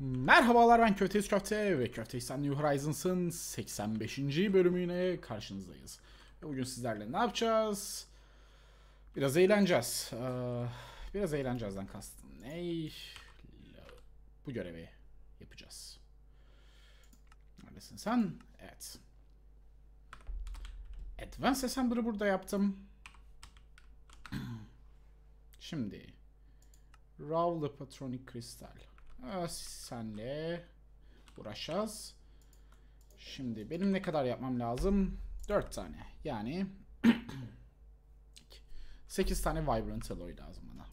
Merhabalar, ben Köfteyiz Köfte ve Köfteyiz New Horizons'ın 85. bölümüne karşınızdayız. Ve bugün sizlerle ne yapacağız? Biraz eğleneceğiz. Biraz eğleneceğizden kastım ne? Bu görevi yapacağız. Neredesin sen? Evet. Advanced Assembly'ı burada yaptım. Şimdi Ravlı Patronic Kristal. Senle uğraşacağız. Şimdi benim ne kadar yapmam lazım? 4 tane. Yani 8 tane Vibrant Alloy lazım bana.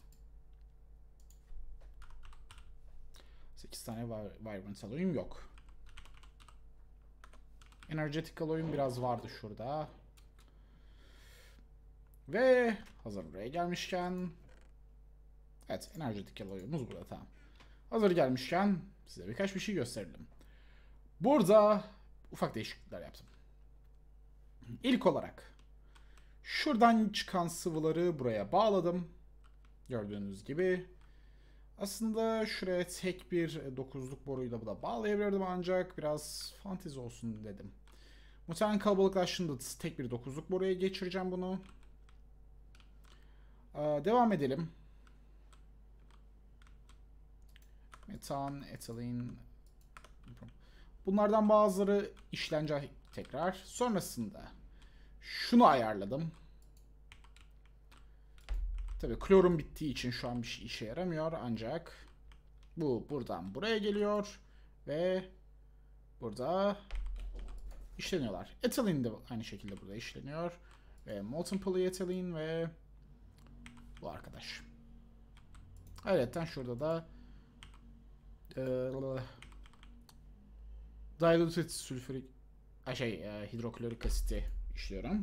8 tane Vibrant Alloy'um yok. Energetic Alloy'um biraz vardı şurada. Ve hazır buraya gelmişken, evet, Energetic Alloy'umuz burada, tamam. Hazır gelmişken size birkaç bir şey gösterelim. Burada ufak değişiklikler yaptım. İlk olarak şuradan çıkan sıvıları buraya bağladım. Gördüğünüz gibi. Aslında şuraya tek bir 9'luk boruyu da bağlayabilirdim, ancak biraz fantezi olsun dedim. Muhtemelen kalabalıklaştığında tek bir 9'luk boruya geçireceğim bunu. Devam edelim. Metan, etilin. Bunlardan bazıları işlenecek tekrar. Sonrasında şunu ayarladım. Tabii klorum bittiği için şu an bir şey işe yaramıyor, ancak bu buradan buraya geliyor ve burada işleniyorlar. Ethylene de aynı şekilde burada işleniyor ve molten polyethylene ve bu arkadaş. Ayrıca şurada da diluted sülfürik hidroklorik asiti işliyorum.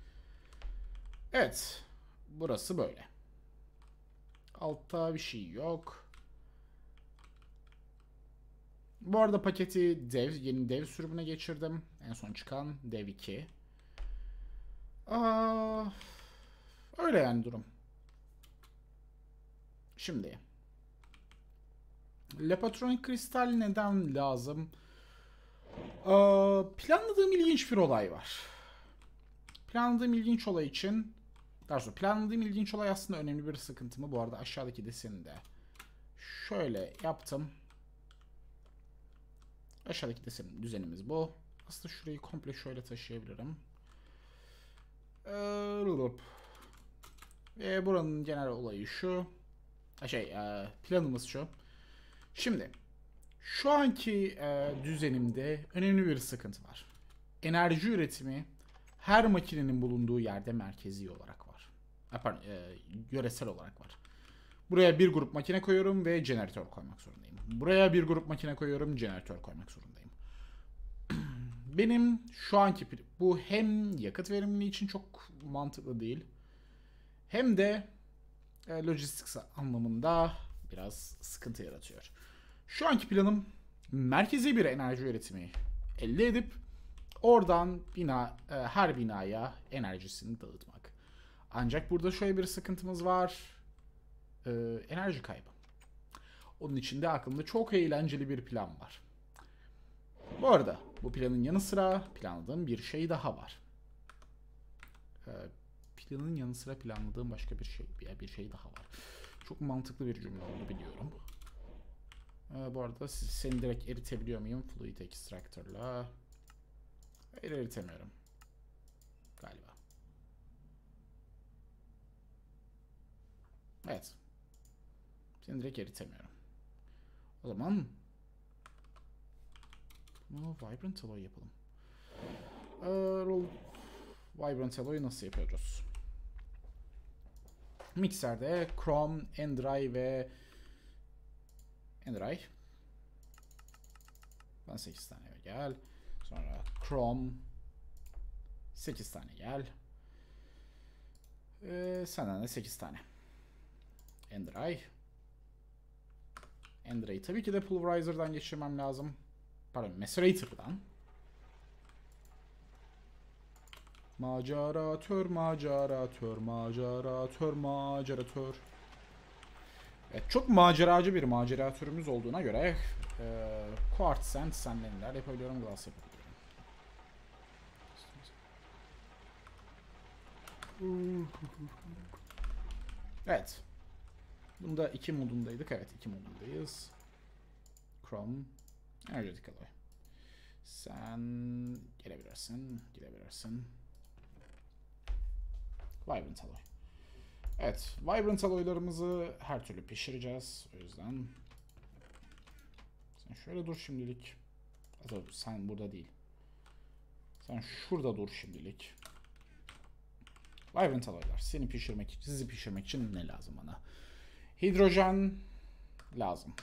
Evet, burası böyle. Altta bir şey yok. Bu arada paketi yeni dev sürümüne geçirdim. En son çıkan dev 2. Öyle yani durum. Şimdi Lepatronic kristal neden lazım? Planladığım ilginç bir olay var. Planladığım ilginç olay için, daha sonra planladığım ilginç olay aslında önemli bir sıkıntımı, bu arada aşağıdaki deseni de şöyle yaptım. Aşağıdaki desenin düzenimiz bu. Aslında şurayı komple şöyle taşıyabilirim. Ve buranın genel olayı şu. Planımız şu. Şimdi şu anki düzenimde önemli bir sıkıntı var. Enerji üretimi her makinenin bulunduğu yerde merkezi olarak var. Yöresel olarak var. Buraya bir grup makine koyuyorum ve jeneratör koymak zorundayım. Buraya bir grup makine koyuyorum, jeneratör koymak zorundayım. Benim şu anki bu hem yakıt verimliliği için çok mantıklı değil, hem de lojistik anlamında biraz sıkıntı yaratıyor. Şu anki planım merkezi bir enerji üretimi elde edip oradan her binaya enerjisini dağıtmak. Ancak burada şöyle bir sıkıntımız var. Enerji kaybı. Onun için de aklımda çok eğlenceli bir plan var. Bu arada bu planın yanı sıra planladığım bir şey daha var. Planın yanı sıra planladığım başka bir şey daha var. Çok mantıklı bir cümle oldu, biliyorum. Bu arada seni direkt eritebiliyor muyum? Fluid Extractor'la. Hayır, eritemiyorum. Galiba. Evet. Seni direkt eritemiyorum. O zaman Vibrant Alloy yapalım. Vibrant Alloy'u nasıl yapıyoruz? Mikser'de Chrome, Endray ve Endray. Bana 8 tane gel. Sonra Chrome 8 tane gel. Senden de 8 tane. Endray. Endray'ı tabii ki de Pulverizer'dan geçirmem lazım. Pardon, Macerator'dan. Maceratör. Evet, çok maceracı bir macera türümüz olduğuna göre Quartz Sand senden neler yapabiliyorum, glass yapabiliyorum. Evet. Bunda 2 modundaydık. Evet, 2 modundayız. Chrome. Energetik alloy. Sen gelebilirsin. Gidebilirsin. Vibrant alloy. Evet. Vibrant alloylarımızı her türlü pişireceğiz. O yüzden sen şöyle dur şimdilik. Hatta sen burada değil. Sen şurada dur şimdilik. Vibrant alloylar. Sizi pişirmek için ne lazım bana? Hidrojen lazım.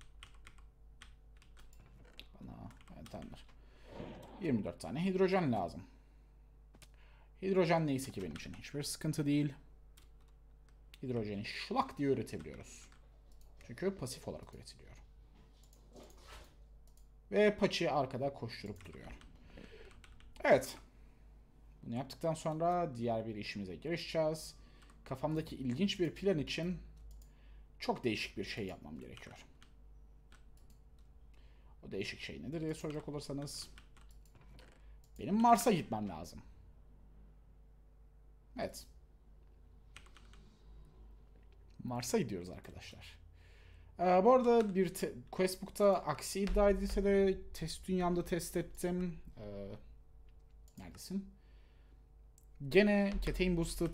Bana tamamdır. 24 tane hidrojen lazım. Hidrojen neyse ki benim için hiçbir sıkıntı değil. Hidrojeni şlak diye üretebiliyoruz. Çünkü pasif olarak üretiliyor. Ve Pachi arkada koşturup duruyor. Evet. Bunu yaptıktan sonra diğer bir işimize girişeceğiz. Kafamdaki ilginç bir plan için çok değişik bir şey yapmam gerekiyor. O değişik şey nedir diye soracak olursanız benim Mars'a gitmem lazım. Evet. Mars'a gidiyoruz arkadaşlar. Bu arada bir Questbook'ta aksi iddia edilse de test dünyamda test ettim. Neredesin? Gene Ketane Boosted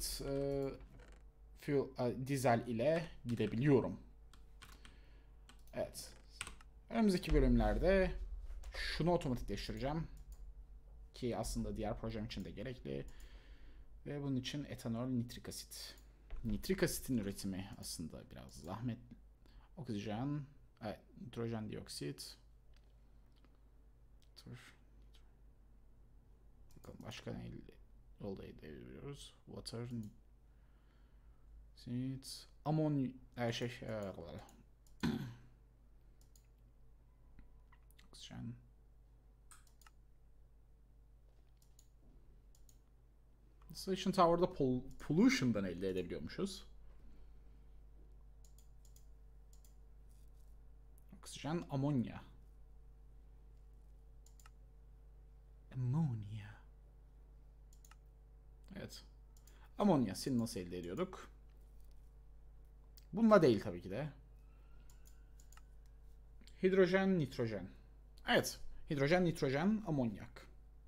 fuel, dizel ile gidebiliyorum. Evet. Önümüzdeki bölümlerde şunu otomatikleştireceğim. Ki aslında diğer projem için de gerekli. Ve bunun için etanol nitrik asit. Nitrik asitin üretimi aslında biraz zahmetli. Oksijen, nitrojen dioksit. Bakalım başka ne yolda edebiliyoruz? Water, seeds, ammonya, oksijen. Station Tower'da pollution'dan elde edebiliyormuşuz. Oksijen, amonya. Ammonia. Evet. Amonya. Seni nasıl elde ediyorduk? Bununla değil tabii ki de. Hidrojen, nitrojen. Evet. Hidrojen, nitrojen, amonyak.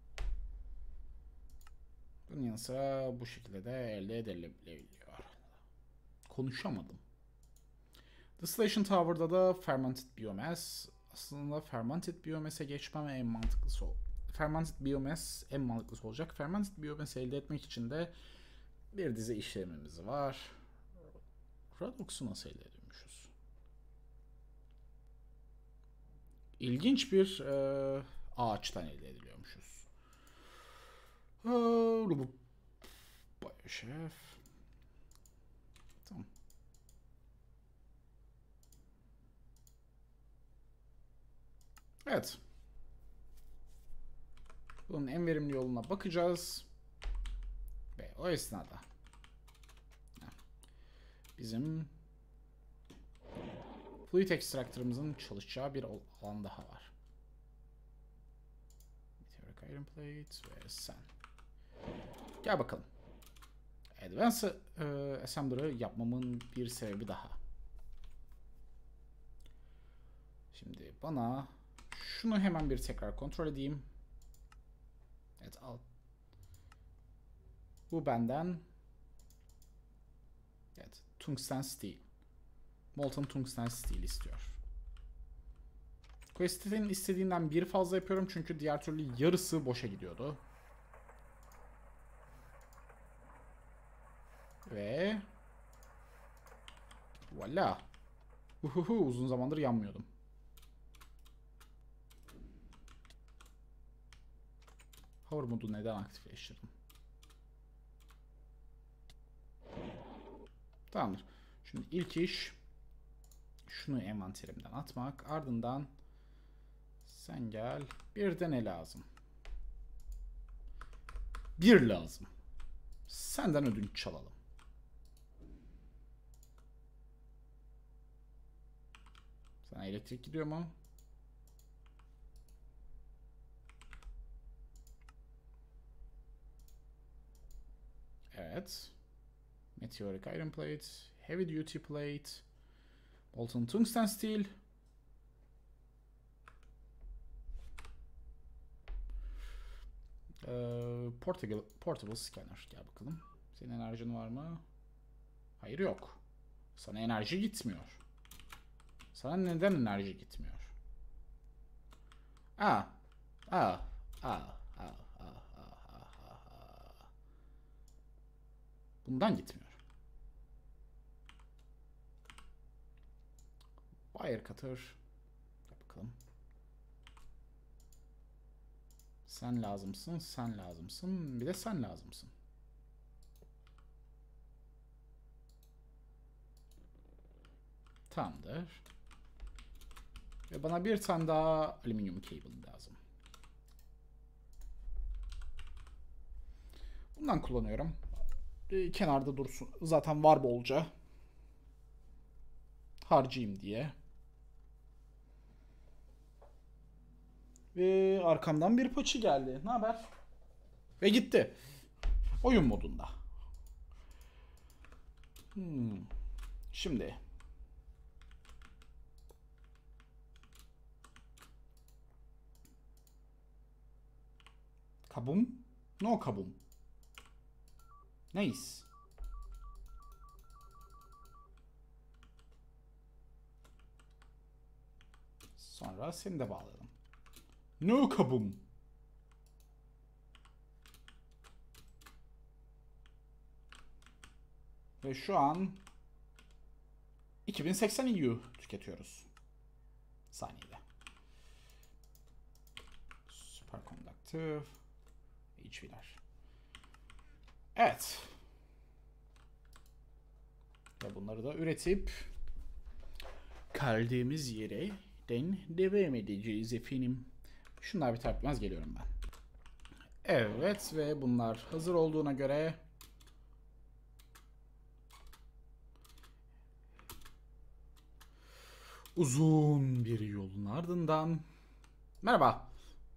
Bunun yanı sıra bu şekilde de elde edilebiliyor. Konuşamadım. The Station Tower'da da Fermented Biomass. Aslında Fermented Biomass'e geçmem en mantıklısı oldu. Fermented Biomass en mantıklısı olacak. Fermented Biomass elde etmek için de bir dizi işlemimiz var. Radox'u nasıl elde ediyormuşuz? İlginç bir ağaçtan elde ediliyormuşuz. Biochef. Tamam. Evet. Bunun en verimli yoluna bakacağız. Ve o esnada bizim fluid extractor'ımızın çalışacağı bir alan daha var. Meteoric Iron Plate ve sen. Gel bakalım. Advanced Assembler'ı yapmamın bir sebebi daha. Şimdi bana şunu hemen bir tekrar kontrol edeyim. Evet, al. Bu benden. Evet, tungsten steel. Molten tungsten steel istiyor. Quest'in istediğinden bir fazla yapıyorum çünkü diğer türlü yarısı boşa gidiyordu. Ve voila. Uzun zamandır yanmıyordum. Hover modu neden aktifleştirdim? Tamamdır. Şimdi ilk iş şunu envanterimden atmak. Ardından sen gel. Bir de ne lazım? Bir lazım. Senden ödünç çalalım. Sana elektrik gidiyor mu? Evet. Meteoric Iron Plate. Heavy Duty Plate. Molten Tungsten Steel. Portable Scanner. Gel bakalım. Senin enerjin var mı? Hayır, yok. Sana enerji gitmiyor. Sana neden enerji gitmiyor? Aa. Aa. Aa. Bundan gitmiyor. Wire Cutter. Gel bakalım. Sen lazımsın, sen lazımsın. Bir de sen lazımsın. Tamamdır. Ve bana bir tane daha alüminyum cable lazım. Bundan kullanıyorum. Kenarda dursun. Zaten var bolca. Harcayayım diye. Ve arkamdan bir paçı geldi. Ne haber? Ve gitti. Oyun modunda. Şimdi. Kabum? No kabum. Nice. Sonra seni de bağladım. No kabum. Ve şu an 2080 EU tüketiyoruz. Saniyede. Superconductive. HV'ler. Evet. Ve bunları da üretip kaldığımız yere devam edeceğiz efendim. Şunlar bir tartmaz geliyorum ben. Evet ve bunlar hazır olduğuna göre uzun bir yolun ardından merhaba.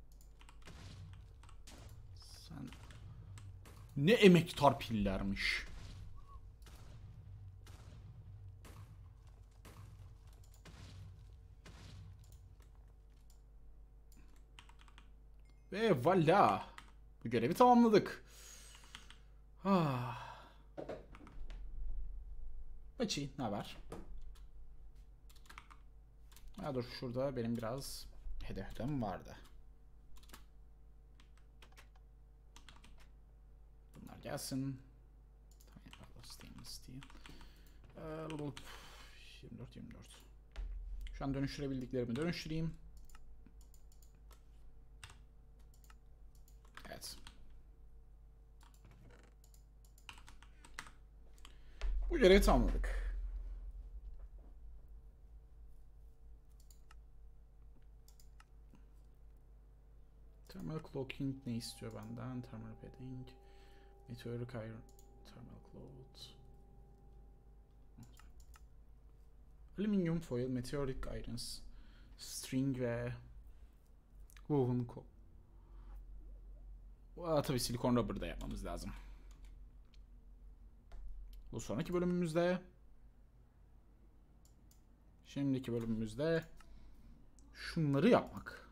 Sen ne emektar pillermiş. Ve voilà. Bu görevi tamamladık. Baçi, ne haber? Ya dur, şurada benim biraz hedefim vardı. Bunlar gelsin. Stainless steel. 24. Şu an dönüştürebildiklerimi dönüştüreyim. Evet. Bu görevi tamamladık. Thermal cloaking ne istiyor benden? Thermal padding. Meteoric iron. Thermal cloth. Alüminyum foil, meteoric irons. String ve woven tabii silikon rubber da yapmamız lazım. Bu sonraki bölümümüzde. Şimdiki bölümümüzde şunları yapmak.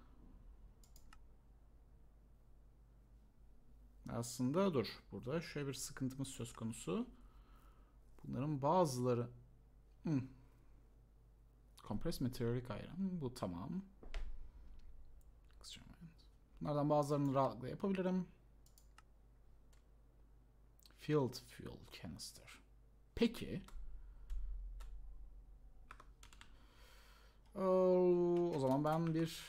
Aslında dur. Burada şöyle bir sıkıntımız söz konusu. Bunların bazıları... Compressed meteoric iron. Bu tamam. Bunlardan bazılarını rahatlıkla yapabilirim. Field fuel canister. Peki. O zaman ben bir...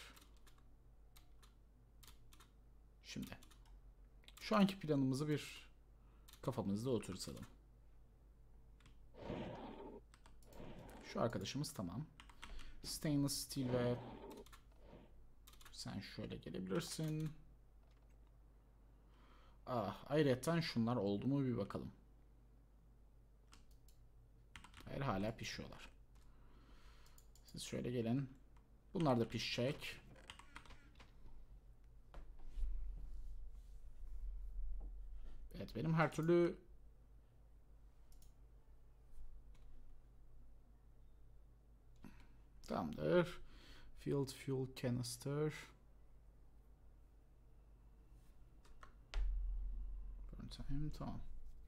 Şimdi. Şu anki planımızı bir kafamızda oturtalım. Şu arkadaşımız tamam. Stainless steel ve sen şöyle gelebilirsin. Ayrıca şunlar oldu mu bir bakalım. Hayır, hala pişiyorlar. Siz şöyle gelin. Bunlar da pişecek. Evet, benim her türlü tamamdır. Field fuel canister. Burn time, tamam.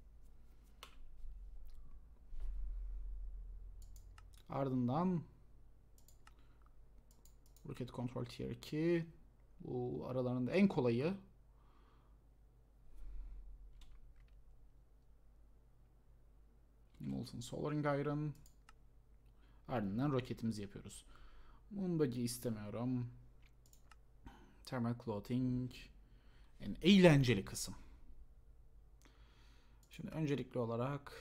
Ardından Rocket Control Tier 2. Bu aralarında en kolayı. Molten Soldering Iron. Ardından roketimizi yapıyoruz. Moonbug'i istemiyorum. Thermal Clothing. En eğlenceli kısım. Şimdi öncelikli olarak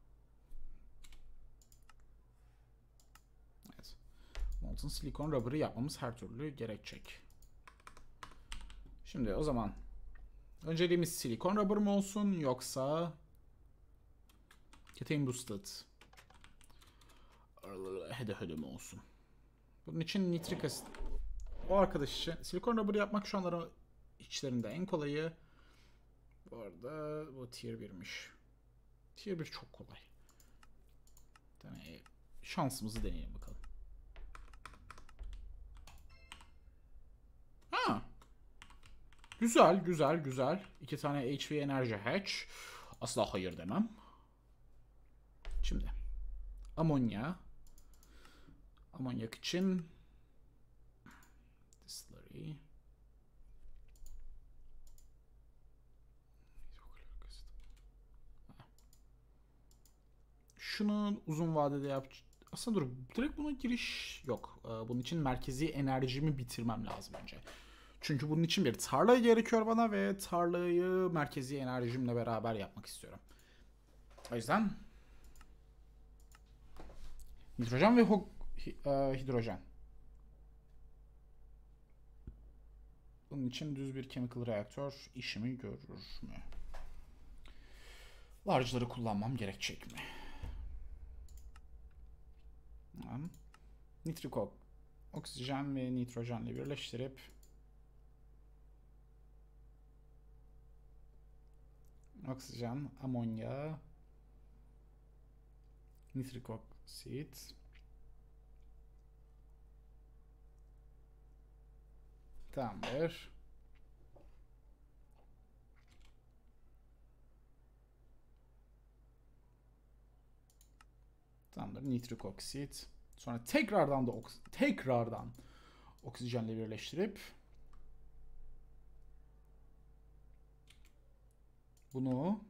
evet, Molten Silicon Rubber'ı yapmamız her türlü gerekecek. Şimdi o zaman önceliğimiz Silicon Rubber mı olsun yoksa Ketane Boosted hede mi olsun? Bunun için nitrik asit. O arkadaş için Silicon Rubber yapmak şu anların içlerinde en kolayı. Bu arada bu tier 1'miş. Tier 1 çok kolay. Yani şansımızı deneyelim bakalım. Ha. Güzel, güzel, güzel. 2 tane HV enerji hatch. Asla hayır demem. Şimdi amonya. Amonyak için distillery. Şunu uzun vadede yap. Aslında dur, direkt buna giriş yok. Bunun için merkezi enerjimi bitirmem lazım önce. Çünkü bunun için bir tarla gerekiyor bana ve tarlayı merkezi enerjimle beraber yapmak istiyorum. O yüzden nitrojen ve hidrojen. Bunun için düz bir chemical reaktör işimi görür mü? Large'ları kullanmam gerekecek mi? Tamam. Nitrik oksijen ve nitrojenle birleştirip oksijen, amonya, nitrik oksit, tamamdır. Tamamdır, nitrik oksit. Sonra tekrardan oksijenle birleştirip bunu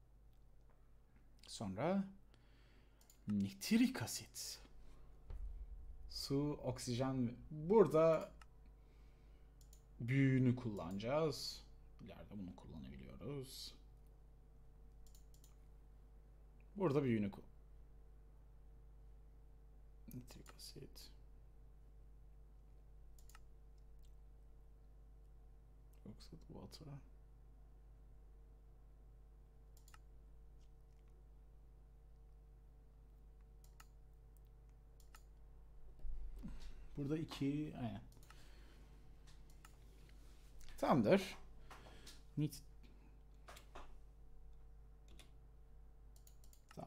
sonra nitrik asit, su, oksijen, burada büyüğünü kullanacağız. İleride bunu kullanabiliyoruz. Burada büyüğünü nitrik asit, oxide water. Burada 2 aynen. Tamamdır. Tamam.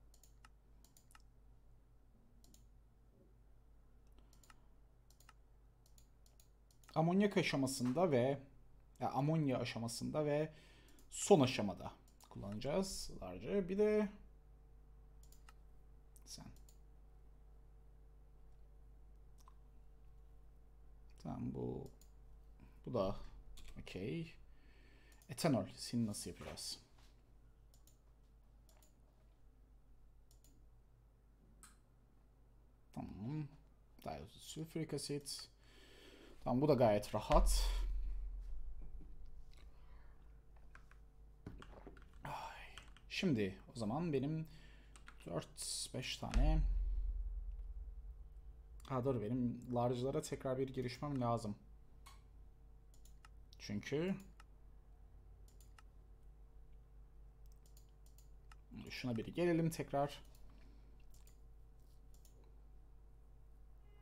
Amonyak aşamasında ve amonya aşamasında ve son aşamada kullanacağız. Large. Bir de sen. Tamam, bu da okey. Etanol. Seni nasıl yapacağız? Tamam. Sülfürik asit. Tamam, bu da gayet rahat. Şimdi o zaman benim 4-5 tane dur, benim large'lara tekrar bir girişmem lazım. Çünkü şuna bir gelelim tekrar.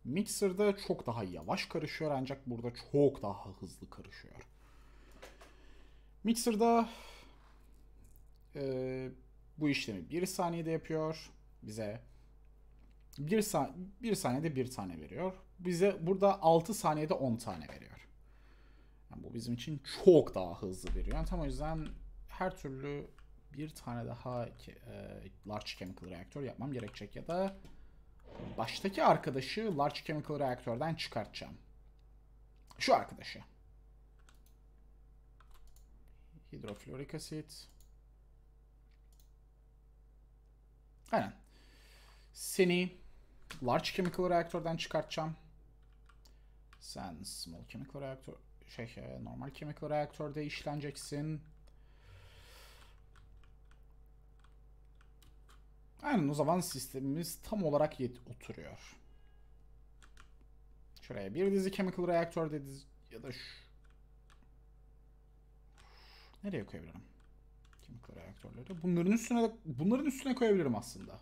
Mixer'da çok daha yavaş karışıyor ancak burada çok daha hızlı karışıyor. Mixer'da bu işlemi 1 saniyede yapıyor. Bize 1 saniyede 1 tane veriyor. Bize burada 6 saniyede 10 tane veriyor. Yani bu bizim için çok daha hızlı bir yöntem. O yüzden her türlü bir tane daha Large Chemical Reaktör yapmam gerekecek ya da baştaki arkadaşı Large Chemical Reaktörden çıkartacağım. Şu arkadaşı. Hidroflorik asit. Aynen. Seni Large Chemical Reaktörden çıkartacağım. Sen Small Chemical Reaktör normal Chemical Reaktörde işleneceksin. Aynen, o zaman sistemimiz tam olarak oturuyor. Şuraya bir dizi Chemical Reaktör ya da nereye koyabilirim? Chemical reaktörleri. Bunların üstüne koyabilirim aslında.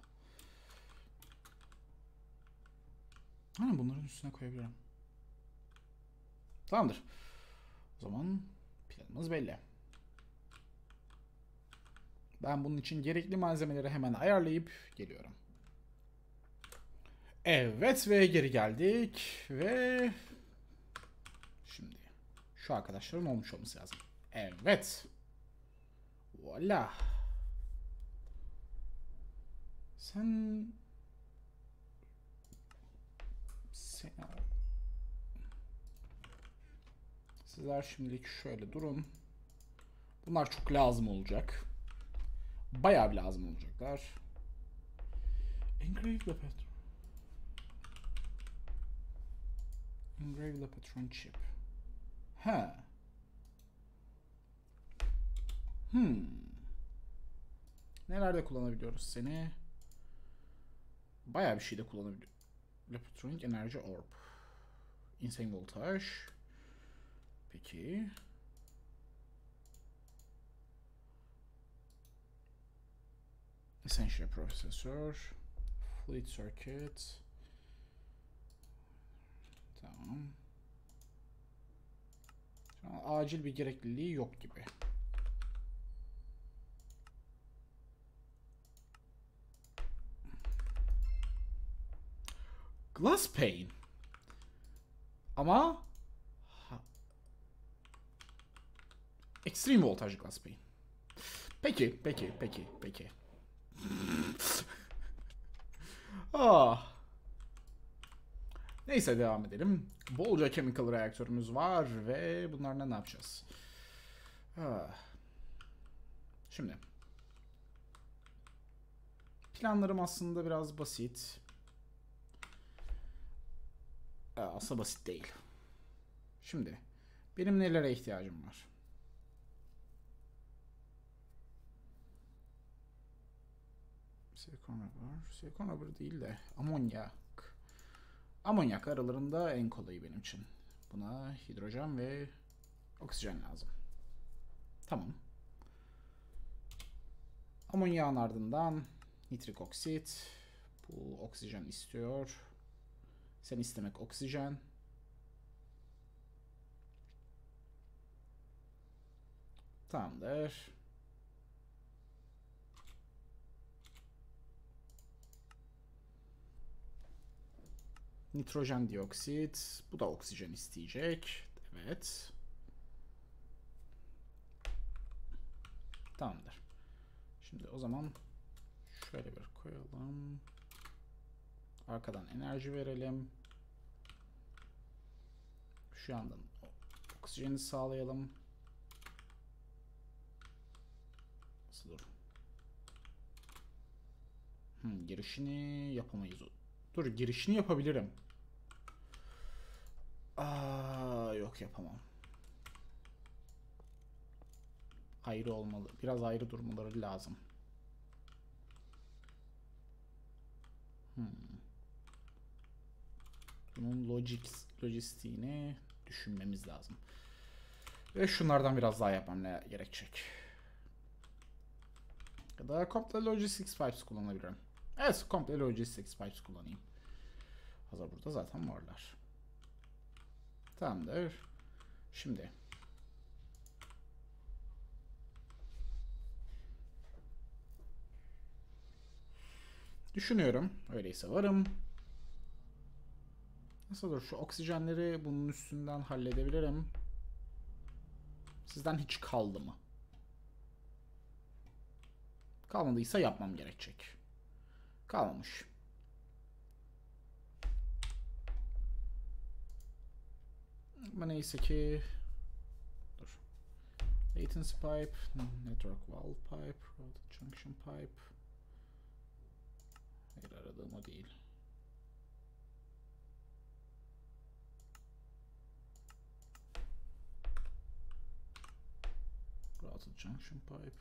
Aynen, bunların üstüne koyabilirim. Tamamdır. O zaman planımız belli. Ben bunun için gerekli malzemeleri hemen ayarlayıp geliyorum. Evet ve geri geldik ve şimdi şu arkadaşların olmuş olması lazım. Evet. Voila. Sizler şimdilik şöyle durun. Bunlar çok lazım olacak. Bayağı bir lazım olacaklar. Engraved Lepetron chip. Ha. Nelerde kullanabiliyoruz seni? Bayağı bir şeyde kullanabiliyoruz. Lepetronic Energy Orb. Insane Voltage. Peki. Essential Processor. Fluid Circuit. Tamam. Şu an acil bir gerekliliği yok gibi. Glass pane. Ama Extreme Voltage Glass pane. Peki. Neyse, devam edelim. Bolca chemical reaktörümüz var ve bunlarla ne yapacağız? Şimdi planlarım aslında biraz basit. Aslında basit değil. Şimdi benim nelere ihtiyacım var? Silikon rubber. Silikon rubber değil de amonyak. Amonyak aralarında en kolayı benim için. Buna hidrojen ve oksijen lazım. Tamam. Amonyağın ardından nitrik oksit. Bu oksijen istiyor. Sen istemek oksijen. Tamamdır. Nitrojen dioksit. Bu da oksijen isteyecek. Evet. Tamamdır. Şimdi o zaman şöyle bir koyalım. Arkadan enerji verelim. Şu yandan oksijeni sağlayalım. Nasıl dur? Girişini yapamayız. Dur, girişini yapabilirim. Yok, yapamam. Ayrı olmalı. Biraz ayrı durmaları lazım. Bunun lojistiğini düşünmemiz lazım. Ve şunlardan biraz daha yapmam gerekecek. Ya da komple Logistics Pipes kullanabilirim. Evet, komple Logistics Pipes kullanayım. Hazır burada zaten varlar. Tamamdır. Şimdi düşünüyorum. Öyleyse varım. Nasıl olur? Şu oksijenleri bunun üstünden halledebilirim. Sizden hiç kaldı mı? Kalmadıysa yapmam gerekecek. Kalmamış. Ama neyse ki... Dur. Latency pipe, network valve pipe, routed junction pipe. Hayır, aradığım o değil. Routed junction pipe.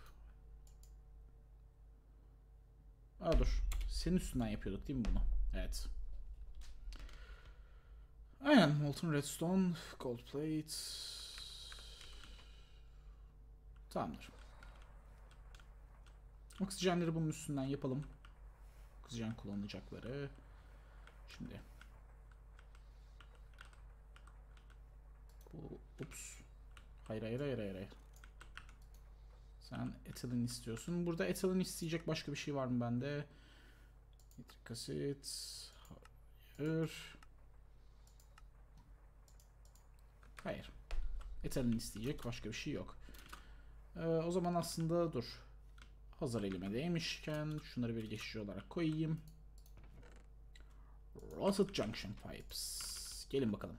Aa dur. Senin üstünden yapıyorduk değil mi bunu? Evet. Aynen. Molten redstone, gold plate. Tamamdır. Oksijenleri bunun üstünden yapalım. Oksijen kullanacakları. Şimdi. Bu, ups. Hayır. Sen ethylene istiyorsun. Burada ethylene isteyecek başka bir şey var mı bende? Nitrik asit. Hayır. Hayır. Ethylene isteyecek başka bir şey yok. O zaman aslında dur. Hazır elime değmişken şunları bir geçici olarak koyayım. Routed junction pipes. Gelin bakalım.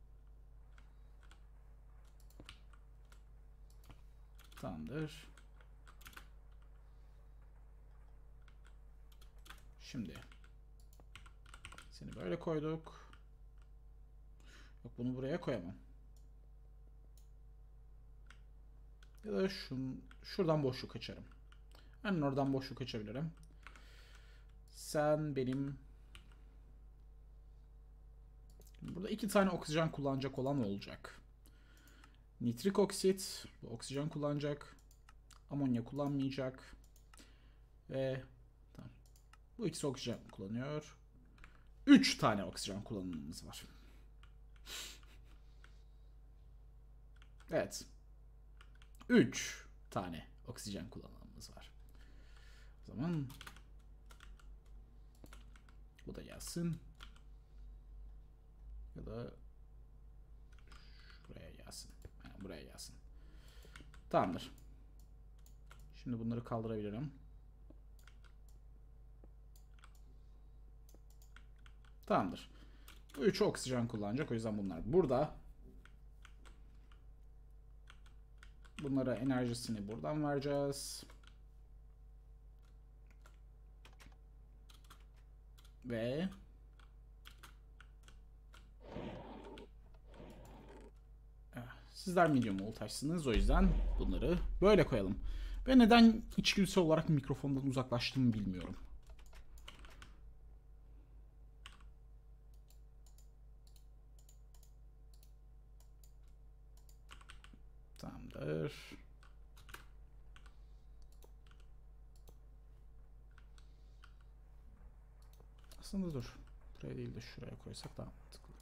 Tamamdır. Şimdi seni böyle koyduk. Yok, bunu buraya koyamam. Ya da şuradan boşluk açarım. Ben oradan boşluk açabilirim. Sen benim... Burada 2 tane oksijen kullanacak olan olacak. Nitrik oksit. Bu oksijen kullanacak. Amonya kullanmayacak. Ve tamam. Bu ikisi oksijen kullanıyor. 3 tane oksijen kullanımımız var. Evet. 3 tane oksijen kullanımımız var. O zaman bu da gelsin. Ya da buraya gelsin. Yani buraya gelsin. Tamamdır. Şimdi bunları kaldırabilirim. Tamamdır. Bu 3'ü oksijen kullanacak. O yüzden bunlar burada. Bunlara enerjisini buradan vereceğiz. Ve sizler medium voltajsınız. O yüzden bunları böyle koyalım. Ve neden içgüdüsel olarak mikrofondan uzaklaştığımı bilmiyorum. Tamamdır. Aslında dur. Buraya değil de şuraya koysak daha mantıklı.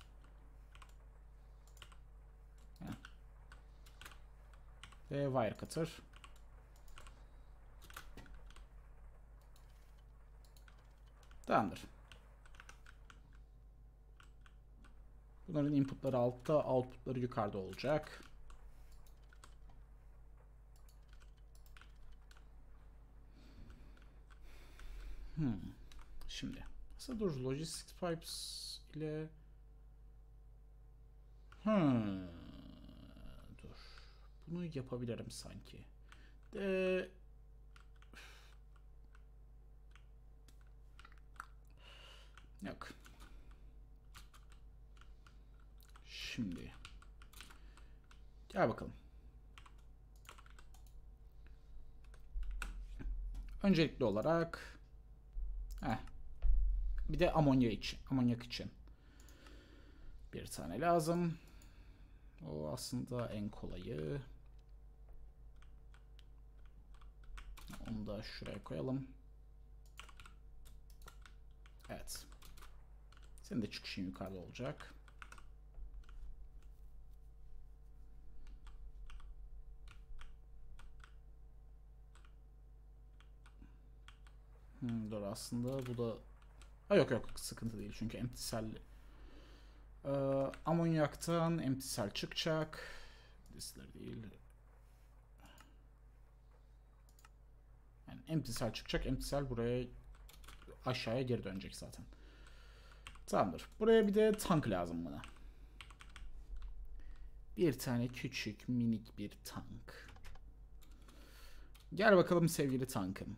Ve wire cutter. Tamamdır. Bunların inputları altta, outputları yukarıda olacak. Şimdi. Aslında dur. Logistics pipes ile dur. Bunu yapabilirim sanki. Yok. Şimdi. Gel bakalım. Öncelikli olarak bir de amonyak için bir tane lazım. O aslında en kolayı. Onu da şuraya koyalım. Evet. Senin de çıkışın yukarıda olacak. Doğru aslında bu da... Ha, yok sıkıntı değil çünkü emtisal amonyaktan emtisal çıkacak. Distiller değil. Yani emtisal çıkacak. Emtisal buraya aşağıya geri dönecek zaten. Tamamdır. Buraya bir de tank lazım bana. Bir tane küçük minik bir tank. Gel bakalım sevgili tankım.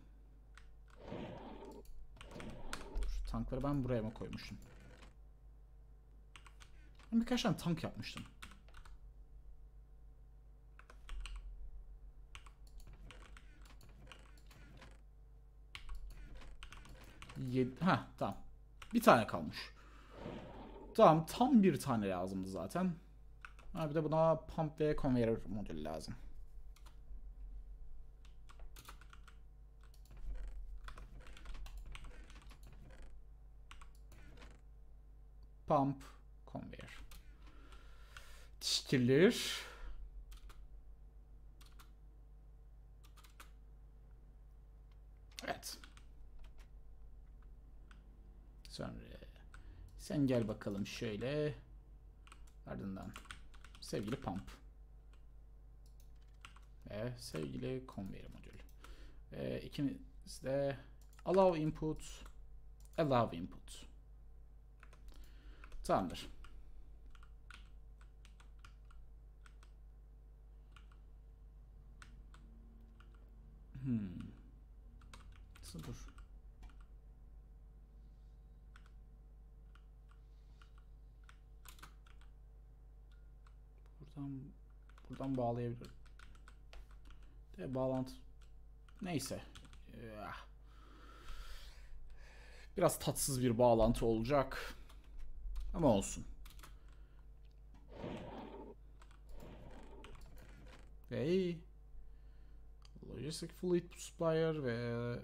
Şu tankları ben buraya mı koymuştum? Ben birkaç tane tank yapmıştım. Ha tamam. Bir tane kalmış. Tamam tam bir tane lazımdı zaten. Ha, bir de buna pump ve conveyor modülü lazım. Pump, conveyor. Dişkilir. Evet. Sonra sen gel bakalım şöyle. Ardından sevgili pump. Ve sevgili conveyor modül. Ve ikimiz de allow input, allow input. Tamamdır. Sıfır. Buradan bağlayabilirim. De bağlantı. Neyse. Biraz tatsız bir bağlantı olacak. Ama olsun. Ve Logistic Fleet Supplier ve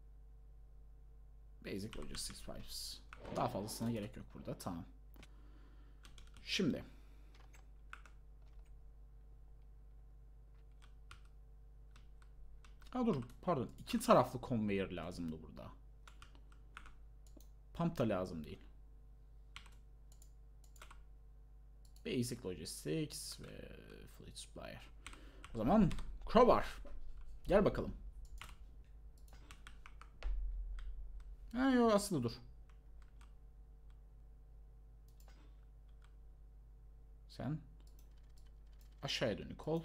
Basic Logistics Pipes. Daha fazlasına gerek yok burada. Tamam. Şimdi dur pardon. İki taraflı conveyor lazımdı burada. Pump da lazım değil. Basic Logistics ve Fleet Supplier. O zaman Crowbar. Gel bakalım. Yok aslında dur. Sen aşağıya dönük ol.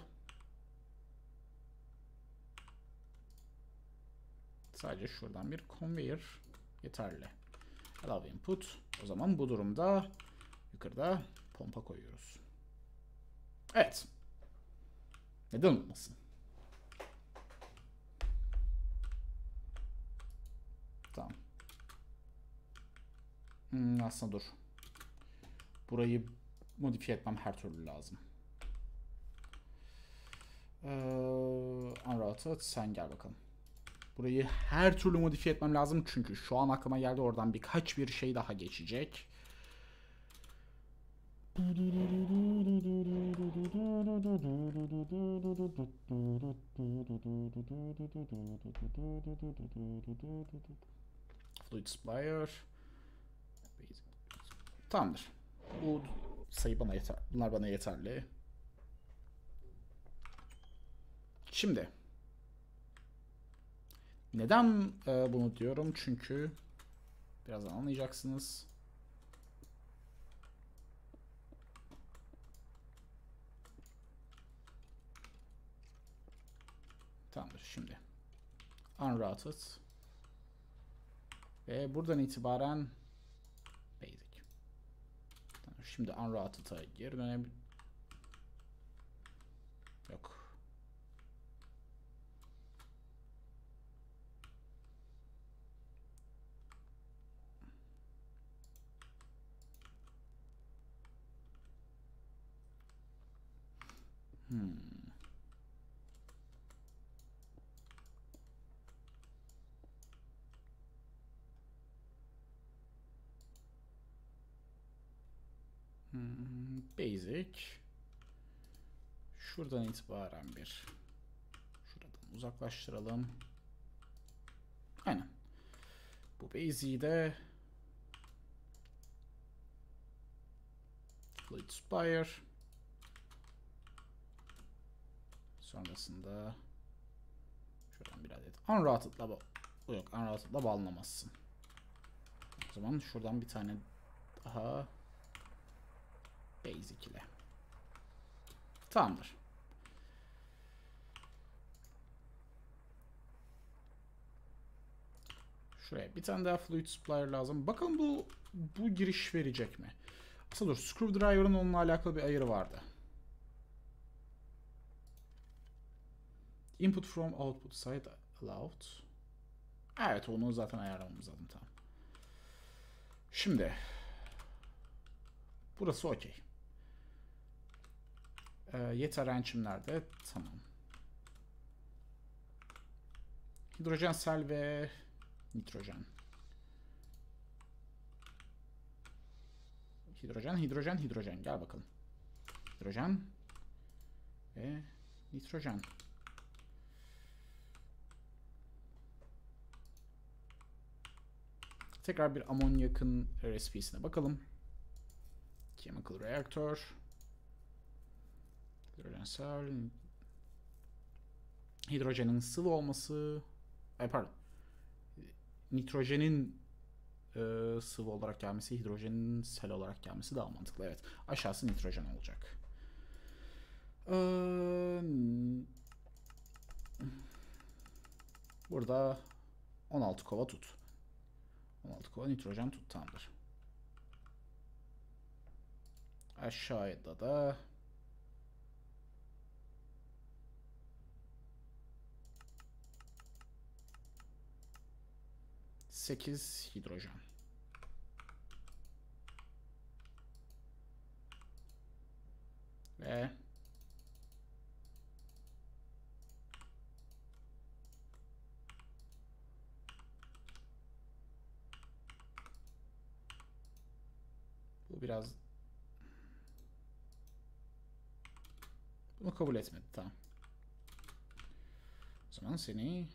Sadece şuradan bir conveyor yeterli. Allow input. O zaman bu durumda yukarıda pompa koyuyoruz. Evet. Neden olmasın? Tamam. Aslında dur. Burayı modifiye etmem her türlü lazım. Unrouted sen gel bakalım. Burayı her türlü modifiye etmem lazım çünkü şu an aklıma geldi oradan birkaç bir şey daha geçecek. Fluid Supplier. Tamamdır. Bu sayı bana yeter. Bunlar bana yeterli. Şimdi neden bunu diyorum? Çünkü birazdan anlayacaksınız. Tamamdır şimdi. Unrouted. Ve buradan itibaren Basic. Tamam, şimdi Unrouted'a geri dönelim. Yok. Basic. Şuradan itibaren şuradan uzaklaştıralım. Aynen. Bu basic'i de Fluid Spire. Sonrasında şuradan bir adet Unrouted'la yok, Unrouted'la bağlanamazsın. O zaman şuradan bir tane daha Basic ile. Tamamdır. Şuraya bir tane daha Fluid Supplier lazım. Bakalım bu giriş verecek mi? Aslında dur, Screwdriver'ın onunla alakalı bir ayarı vardı. Input from output side allowed. Evet, onu zaten ayarlamamız lazım. Tamam. Şimdi burası okey. Yeter enchimlerde tamam. Hidrojen sel ve nitrojen. Hidrojen. Gel bakalım. Hidrojen ve nitrojen. Tekrar bir amonyakın resipesine bakalım. Chemical reactor. Hidrojen sel. Hidrojenin sıvı olması. Pardon. Nitrojenin sıvı olarak gelmesi, hidrojenin sel olarak gelmesi daha mantıklı. Evet. Aşağısı nitrojen olacak. Burada 16 kova tut. 16 kova nitrojen tut, tamamdır. Aşağıda da sekiz hidrojen. Ve bu biraz bunu kabul etmedi. Tamam. O zaman seni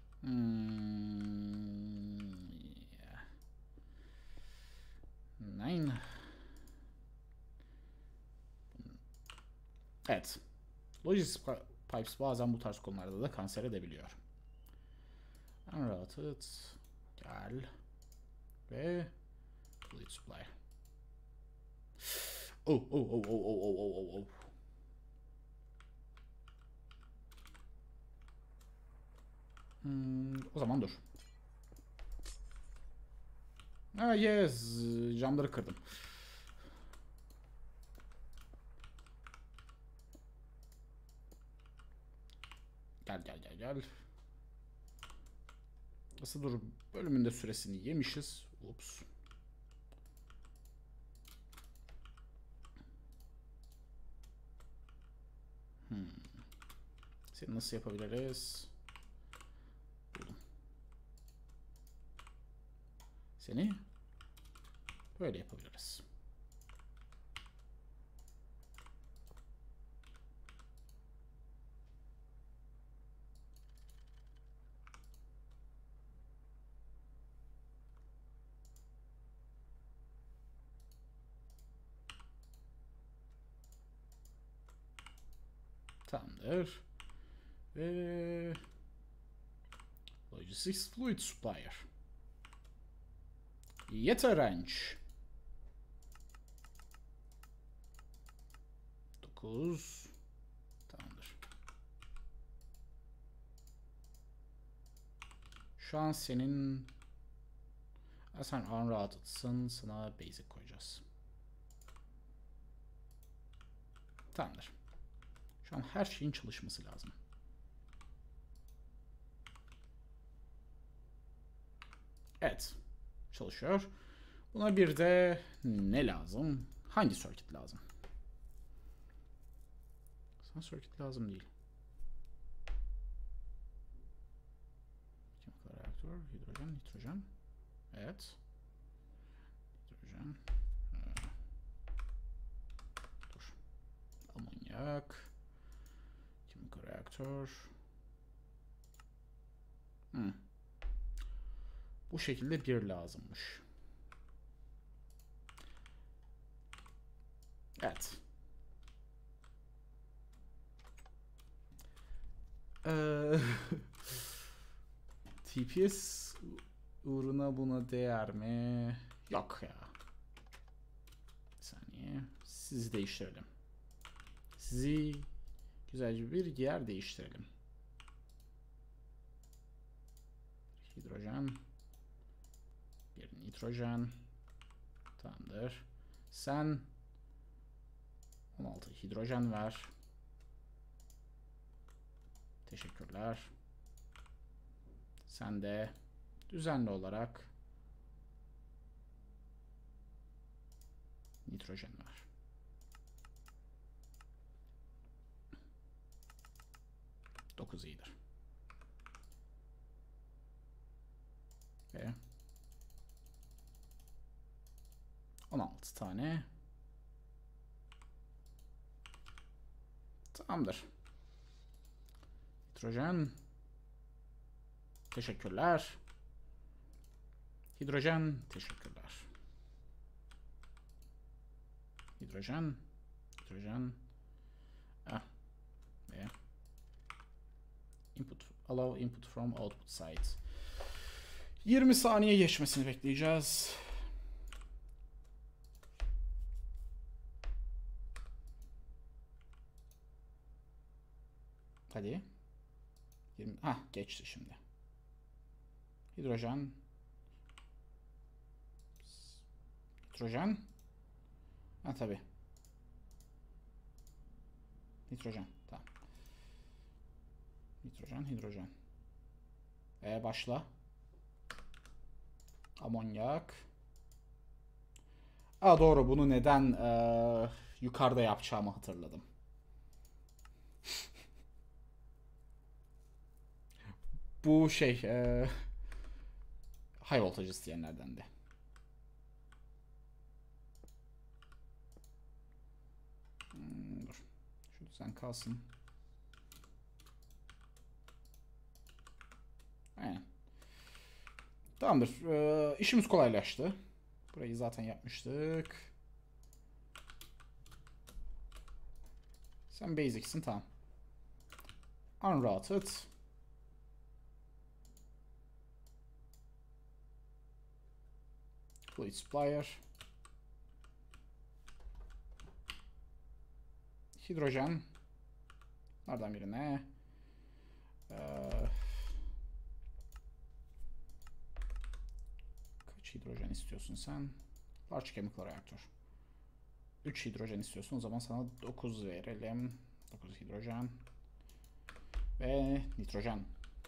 Nine. Evet. Logistic pipes bazen bu tarz konularda da kanser edebiliyor. Unrouted. Gel. Ve Fluid Supply. Oh. O zaman dur. Yes. Camları kırdım. Gel. Aslında dur. Bölümün de süresini yemişiz. Ups. Seni nasıl yapabiliriz? Buldum. Seni böyle yapabiliriz. Tamamdır. Ve Logistics Fluid Supplier. Yeter range. 9. Tamamdır. Şu an senin sen unrouted'sın. Sana basic koyacağız. Tamamdır. Şu an her şeyin çalışması lazım. Evet. Çalışıyor. Buna bir de ne lazım? Hangi circuit lazım? Sana circuit lazım değil. Chemical reaktör, hidrojen, nitrojen. Evet. Hidrojen. amonyak. Kimiko reaktör. Bu şekilde bir lazımmış. Evet. TPS uğruna buna değer mi? Yok ya. Bir saniye. Sizi değiştirelim. Sizi güzelce bir yer değiştirelim. Hidrojen. Bir nitrojen. Tamamdır. Sen 16 hidrojen ver. Teşekkürler. Sen de düzenli olarak nitrojen ver. Dokuz iyidir. Ve 16 tane. Tamamdır. Hidrojen. Teşekkürler. Hidrojen. Teşekkürler. Hidrojen. Hidrojen. Ve input. Allow input from output site. 20 saniye geçmesini bekleyeceğiz. Hadi. 20. Geçti şimdi. Hidrojen. Nitrojen. Tabi. Nitrojen. Tamam. Nitrojen, hidrojen. Başla. Amonyak. Doğru, bunu neden yukarıda yapacağımı hatırladım. Bu high voltage isteyenlerden de. Dur. Şu düzen kalsın. Aynen. Tamamdır. İşimiz kolaylaştı. Burayı zaten yapmıştık. Sen basic'sin, tamam. Unrouted. Fluid supplier. Hidrojen. Nereden birine? Kaç hidrojen istiyorsun sen? Large chemical reaktör. 3 hidrojen istiyorsun. O zaman sana 9 verelim. 9 hidrojen. Ve nitrojen.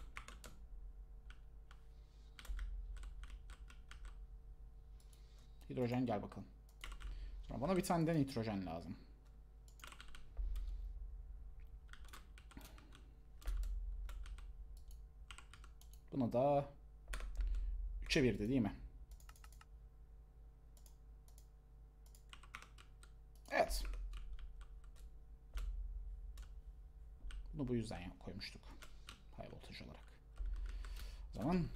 Hidrojen gel bakalım. Sonra bana bir tane de nitrojen lazım. Buna da 3'e 1'di değil mi? Evet. Bunu bu yüzden koymuştuk. High voltage olarak. O zaman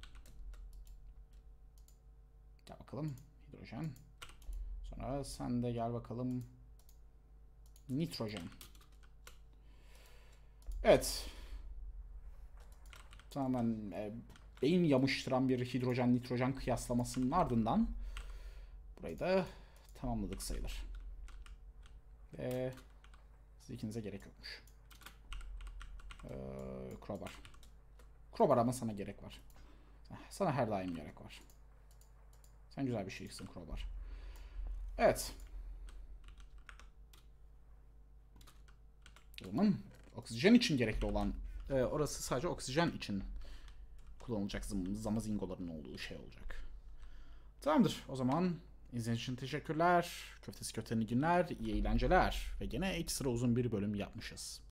gel bakalım. Hidrojen. Sonra sen de gel bakalım. Nitrojen. Evet. Tamamen beyin yamıştıran bir hidrojen nitrojen kıyaslamasının ardından burayı da tamamladık sayılır. Ve siz ikinize gerek yokmuş. Crowbar. Crowbar ama sana gerek var. Sana her daim gerek var. Sen güzel bir şeysin Crowbar. Evet. O zaman oksijen için gerekli olan orası sadece oksijen için kullanılacak zamazingoların olduğu şey olacak. Tamamdır. O zaman izlediğiniz için teşekkürler. Köftesi köfteni günler, iyi eğlenceler. Ve gene ekstra uzun bir bölüm yapmışız.